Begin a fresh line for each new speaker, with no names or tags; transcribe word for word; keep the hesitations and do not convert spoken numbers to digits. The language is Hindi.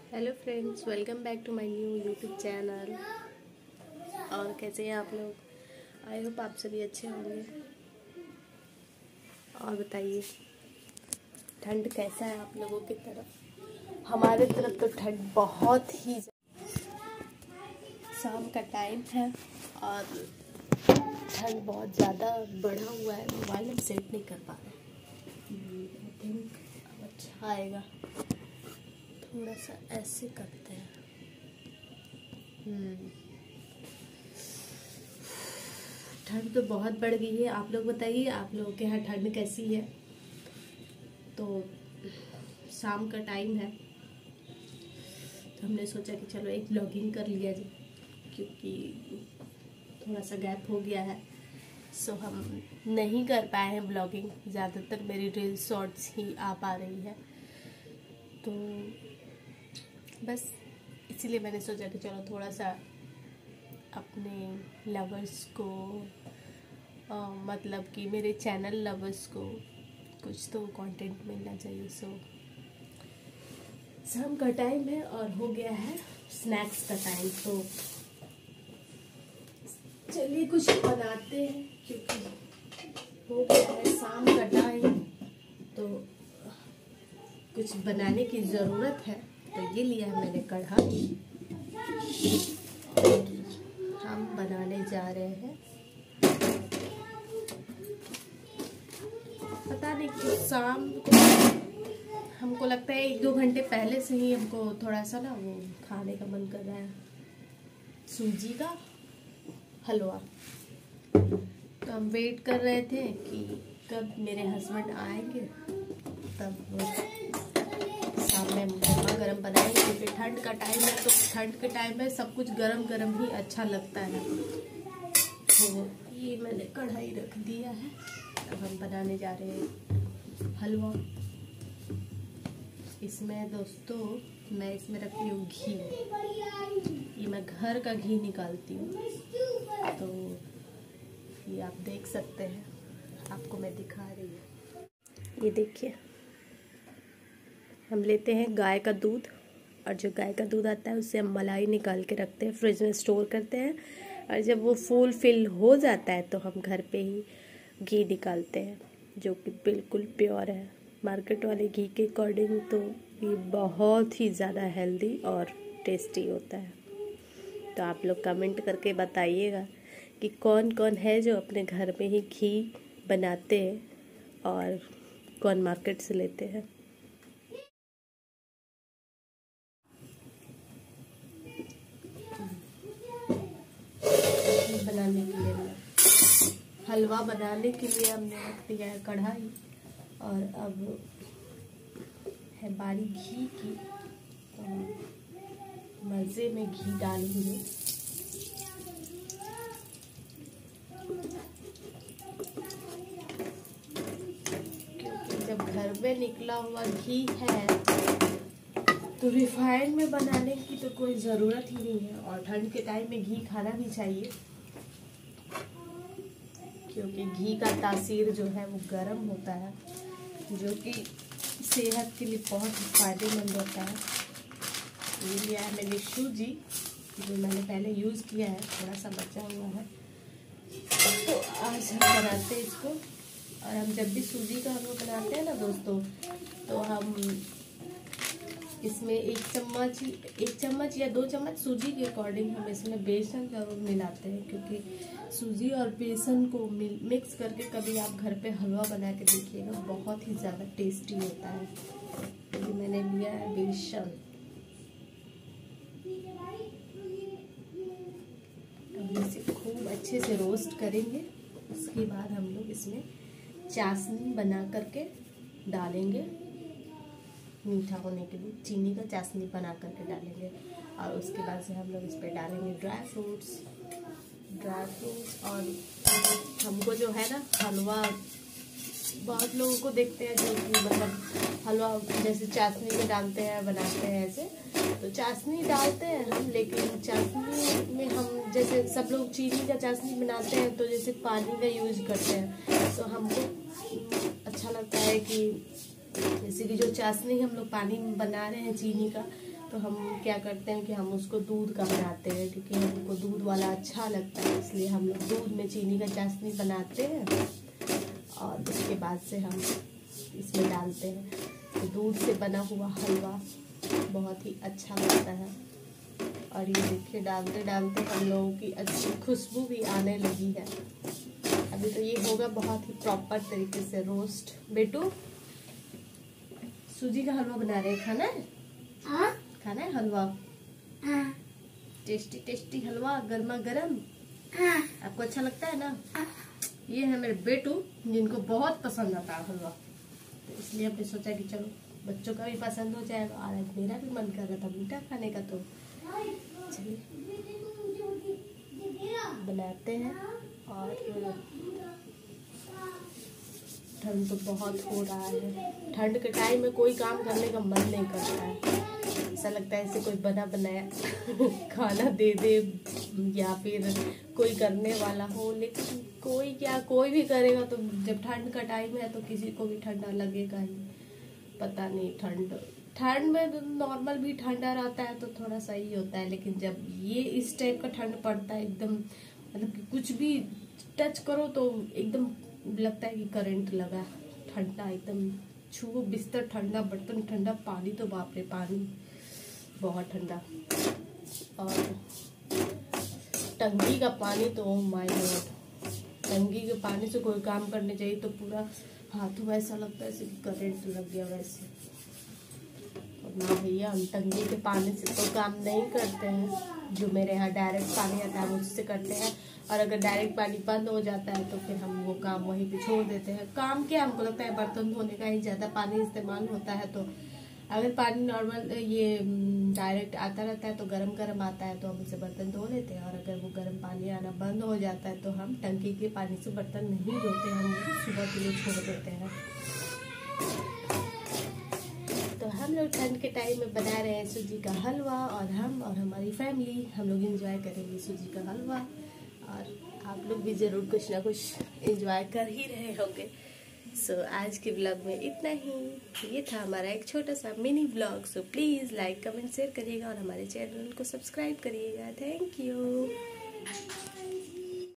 Hello friends, welcome back to my new YouTube channel. और कैसे हैं आप लोग? आई होप आप सभी अच्छे होंगे। और बताइए, ठंड कैसा है आप लोगों की तरफ? हमारे तरफ तो ठंड बहुत ही, शाम का टाइम है और ठंड बहुत ज़्यादा बढ़ा हुआ है। मोबाइल हम सेट नहीं कर पा रहे। आई थिंक अब अच्छा आएगा। थोड़ा सा ऐसे करते हैं। हम्म ठंड तो बहुत बढ़ गई है। आप लोग बताइए, आप लोगों के यहाँ ठंड कैसी है? तो शाम का टाइम है तो हमने सोचा कि चलो एक ब्लॉगिंग कर लिया जाए, क्योंकि थोड़ा सा गैप हो गया है। सो हम नहीं कर पाए हैं ब्लॉगिंग। ज़्यादातर मेरी रील शॉर्ट्स ही आ पा रही है, तो बस इसीलिए मैंने सोचा कि चलो थोड़ा सा अपने लवर्स को आ, मतलब कि मेरे चैनल लवर्स को कुछ तो कंटेंट मिलना चाहिए। सो शाम का टाइम है और हो गया है स्नैक्स का टाइम, तो चलिए कुछ बनाते हैं, क्योंकि हो गया है शाम का टाइम तो कुछ बनाने की ज़रूरत है। तो ये लिया है मैंने कढ़ाई और हम बनाने जा रहे हैं। पता नहीं क्यों शाम को हमको लगता है एक दो घंटे पहले से ही हमको थोड़ा सा ना वो खाने का मन कर रहा है, सूजी का हलवा। तो हम वेट कर रहे थे कि कब मेरे हस्बैंड आएंगे, तब सामने हम गर्मा गर्म बनाएंगे, क्योंकि ठंड का टाइम है। तो ठंड के टाइम में सब कुछ गरम गरम ही अच्छा लगता है। तो ये मैंने कढ़ाई रख दिया है, अब हम बनाने जा रहे हैं हलवा। इसमें दोस्तों मैं इसमें रखती हूँ घी। ये मैं घर का घी निकालती हूँ, तो ये आप देख सकते हैं, आपको मैं दिखा रही हूँ। ये देखिए, हम लेते हैं गाय का दूध, और जो गाय का दूध आता है उससे हम मलाई निकाल के रखते हैं, फ्रिज में स्टोर करते हैं। और जब वो फुल फिल हो जाता है तो हम घर पे ही घी निकालते हैं, जो कि बिल्कुल प्योर है। मार्केट वाले घी के अकॉर्डिंग तो ये बहुत ही ज़्यादा हेल्दी और टेस्टी होता है। तो आप लोग कमेंट करके बताइएगा कि कौन कौन है जो अपने घर में ही घी बनाते हैं और कौन मार्केट से लेते हैं। बनाने के लिए हलवा बनाने के लिए हमने रख दिया है कढ़ाई, और अब है बारी घी की। तो मज़े में घी डालेंगे। क्योंकि जब घर में निकला हुआ घी है तो रिफाइंड में बनाने की तो कोई ज़रूरत ही नहीं है। और ठंड के टाइम में घी खाना भी चाहिए, क्योंकि घी का तासीर जो है वो गर्म होता है, जो कि सेहत के लिए बहुत फायदेमंद होता है। ये लिया है मैंने सूजी, जो मैंने पहले यूज़ किया है, थोड़ा सा बचा हुआ है। तो आज हम बनाते हैं इसको। और हम जब भी सूजी का हलवा बनाते हैं ना दोस्तों, तो हम इसमें एक चम्मच एक चम्मच या दो चम्मच सूजी के अकॉर्डिंग हम इसमें बेसन जरूर मिलाते हैं, क्योंकि सूजी और बेसन को मिक्स करके कभी आप घर पे हलवा बना के देखिएगा, बहुत ही ज़्यादा टेस्टी होता है। तो मैंने लिया है बेसन। अब इसे खूब अच्छे से रोस्ट करेंगे। उसके बाद हम लोग इसमें चाशनी बना करके डालेंगे, मीठा होने के लिए चीनी का चाशनी बना करके डालेंगे। और उसके बाद से हम लोग इस पर डालेंगे ड्राई फ्रूट्स ड्राई फ्रूट्स और हमको जो है ना हलवा, बहुत लोगों को देखते हैं जो कि मतलब हलवा जैसे चाशनी में डालते हैं, बनाते हैं ऐसे। तो चाशनी डालते हैं हम, लेकिन चाशनी में हम जैसे सब लोग चीनी का चाशनी बनाते हैं तो जैसे पानी का यूज करते हैं। तो हमको अच्छा लगता है कि जैसे कि जो चाशनी हम लोग पानी में बना रहे हैं चीनी का, तो हम क्या करते हैं कि हम उसको दूध का बनाते हैं, क्योंकि हमको दूध वाला अच्छा लगता है, इसलिए हम लोग दूध में चीनी का चाशनी बनाते हैं और उसके बाद से हम इसमें डालते हैं। तो दूध से बना हुआ हलवा बहुत ही अच्छा लगता है। और ये देखिए डालते डालते हम लोगों की अच्छी खुशबू भी आने लगी है। अभी तो ये होगा बहुत ही प्रॉपर तरीके से रोस्ट। बेटू सूजी का हलवा बना रहे हैं, खाना है? हाँ? खाना है हलवा? हाँ। टेस्टी टेस्टी हलवा गर्मा गर्म। हाँ। आपको अच्छा लगता है ना? हाँ। ये है मेरे बेटू जिनको बहुत पसंद आता है हलवा, तो इसलिए हमने सोचा कि चलो बच्चों का भी पसंद हो जाएगा और आज मेरा भी मन कर रहा था मीठा खाने का, तो चलिए बनाते हैं। और ठंड तो बहुत हो रहा है, ठंड के टाइम में कोई काम करने का मन नहीं करता है, ऐसा लगता है ऐसे कोई बना बनाया खाना दे दे या फिर कोई करने वाला हो, लेकिन कोई क्या, कोई भी करेगा तो जब ठंड का टाइम है तो किसी को भी ठंडा लगेगा ही। पता नहीं, ठंड ठंड में तो नॉर्मल भी ठंडा रहता है तो थोड़ा सही होता है, लेकिन जब ये इस टाइप का ठंड पड़ता है एकदम, मतलब कि कुछ भी टच करो तो एकदम लगता है कि करंट लगा, ठंडा एकदम, छुओ बिस्तर ठंडा, बर्तन ठंडा, पानी तो बाप रे पानी बहुत ठंडा। और टंकी का पानी तो ओह माय गॉड, टंकी के पानी से कोई काम करने चाहिए तो पूरा हाथों में ऐसा लगता है जैसे करंट लग गया वैसे। और ना भैया हम टंकी के पानी से तो काम नहीं करते हैं, जो मेरे यहाँ डायरेक्ट पानी आता है उससे करते हैं। और अगर डायरेक्ट पानी बंद हो जाता है तो फिर हम वो काम वहीं पे छोड़ देते हैं। काम क्या, हमको लगता है बर्तन धोने का ही ज़्यादा पानी इस्तेमाल होता है, तो अगर पानी नॉर्मल ये डायरेक्ट आता रहता है तो गरम गरम आता है तो हम उससे बर्तन धो लेते हैं, और अगर वो गर्म पानी आना बंद हो जाता है तो हम टंकी के पानी से बर्तन नहीं धोते, हम सुबह के लिए छोड़ देते हैं। तो हम लोग ठंड के टाइम में बना रहे हैं सूजी का हलवा, और हम और हमारी फैमिली हम लोग एंजॉय करेंगे सूजी का हलवा, और आप लोग भी ज़रूर कुछ ना कुछ एंजॉय कर ही रहे होंगे। सो so, आज के ब्लॉग में इतना ही, ये था हमारा एक छोटा सा mini blog. So please like comment share करिएगा और हमारे चैनल को सब्सक्राइब करिएगा। Thank you.